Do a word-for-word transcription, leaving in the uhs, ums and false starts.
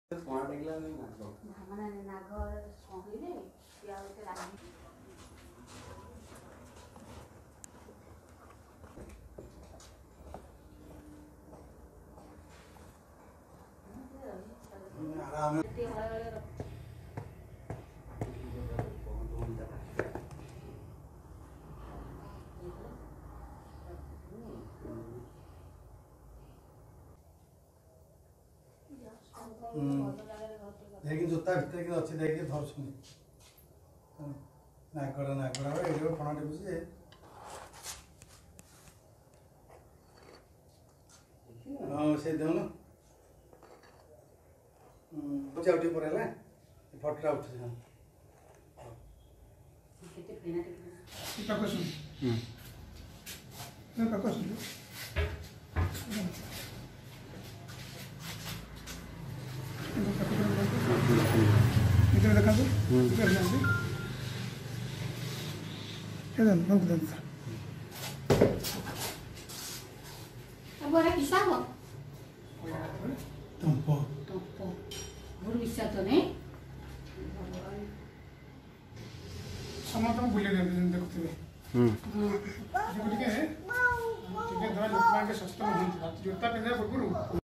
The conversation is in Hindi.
କଣା ଡେଗିଲା ନାଇଁ ନାଗ ମାନେ ନାଗ କହିଲେ ସିଏ ଆଉ ଏତେ ରାଗି आराम देखिए जोता भितर कि अच्छी देखिए धरछुनी नागड़ा नागड़ा ये फणा टेकुचे हाँ से देउन बुझा उठी पर है फटरा उठे हां केते पेना टे पकसु हम्म ना पकसु इधर देखा तो इधर जाते इधर नंग दंत अब वाला किसा हो तंपो तंपो मोर विश्वा तो नहीं समतम बुले देखुथिबे हम्म ठीक है ठीक है धर लोक के सस्तम होती जोता पिंदा पुरपुर